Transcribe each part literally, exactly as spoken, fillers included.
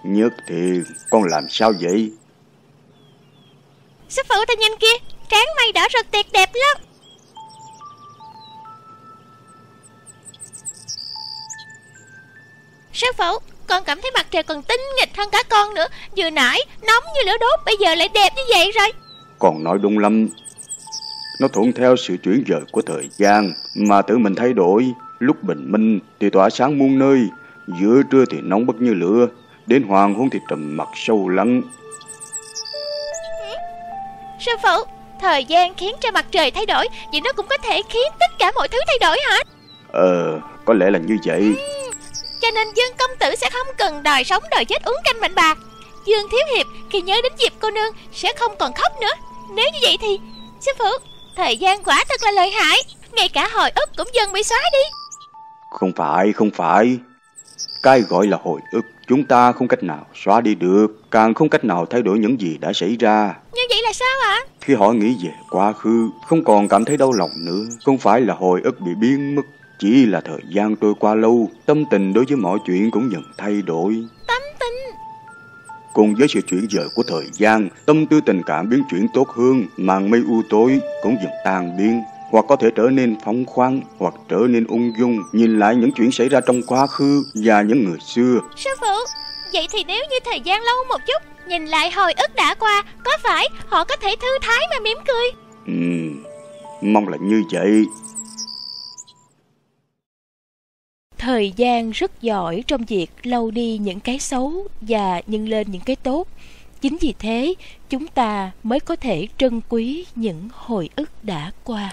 Nhất Thiền, con làm sao vậy? Sư phụ ta nhìn kìa, trán mày đỏ rực tuyệt đẹp lắm. Sư phụ, con cảm thấy mặt trời còn tinh nghịch hơn cả con nữa. Vừa nãy nóng như lửa đốt, bây giờ lại đẹp như vậy rồi. Con nói đúng lắm. Nó thuận theo sự chuyển dời của thời gian mà tự mình thay đổi. Lúc bình minh thì tỏa sáng muôn nơi, giữa trưa thì nóng bức như lửa, đến hoàng hôn thì trầm mặc sâu lắng. Sư phụ, thời gian khiến cho mặt trời thay đổi, vậy nó cũng có thể khiến tất cả mọi thứ thay đổi hả? Ờ, có lẽ là như vậy. ừ, Cho nên Dương công tử sẽ không cần đòi sống đòi chết uống canh mạnh bà. Dương thiếu hiệp khi nhớ đến Diệp cô nương sẽ không còn khóc nữa. Nếu như vậy thì sư phụ, thời gian quả thật là lợi hại, ngay cả hồi ức cũng dần bị xóa đi. Không phải, không phải. Cái gọi là hồi ức chúng ta không cách nào xóa đi được, càng không cách nào thay đổi những gì đã xảy ra. Như vậy là sao ạ? Khi họ nghĩ về quá khứ, không còn cảm thấy đau lòng nữa. Không phải là hồi ức bị biến mất, chỉ là thời gian trôi qua lâu, tâm tình đối với mọi chuyện cũng dần thay đổi. Tâm tình? Cùng với sự chuyển dời của thời gian, tâm tư tình cảm biến chuyển tốt hơn, màn mây u tối cũng dần tan biến, hoặc có thể trở nên phóng khoáng, hoặc trở nên ung dung, nhìn lại những chuyện xảy ra trong quá khứ và những người xưa. Sư phụ, vậy thì nếu như thời gian lâu một chút, nhìn lại hồi ức đã qua, có phải họ có thể thư thái mà mỉm cười? Ừm, mong là như vậy. Thời gian rất giỏi trong việc lau đi những cái xấu và nhân lên những cái tốt. Chính vì thế, chúng ta mới có thể trân quý những hồi ức đã qua.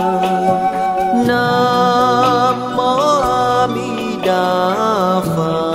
Nam mô A Di Đà Phật.